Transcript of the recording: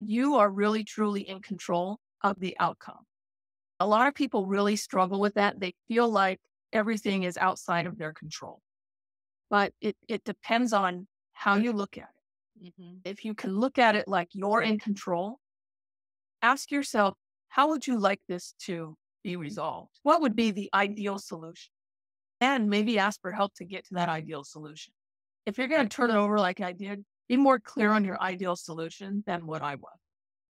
you are really truly in control of the outcome. A lot of people really struggle with that. They feel like everything is outside of their control, but it depends on how you look at it. If you can look at it like you're in control, ask yourself, how would you like this to be resolved? What would be the ideal solution? And maybe ask for help to get to that ideal solution. If you're going to turn it over like I did, be more clear on your ideal solution than what I was.